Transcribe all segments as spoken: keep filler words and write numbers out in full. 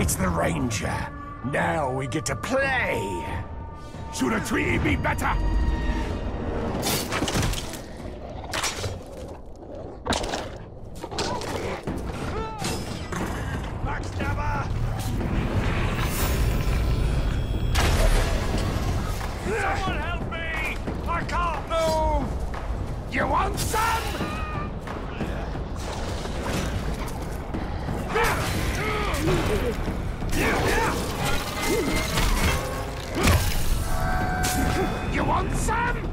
It's the Ranger. Now we get to play. Should have treated me better. Backstabber! Someone help me! I can't move! You want some? You want some?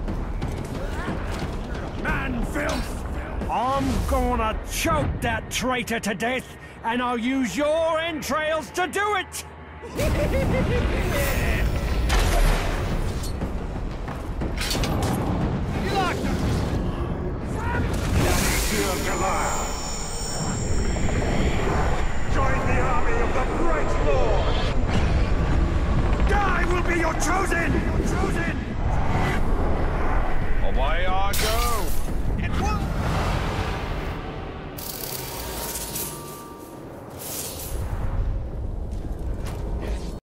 Man filth! I'm gonna choke that traitor to death, and I'll use your entrails to do it! You like them? Some?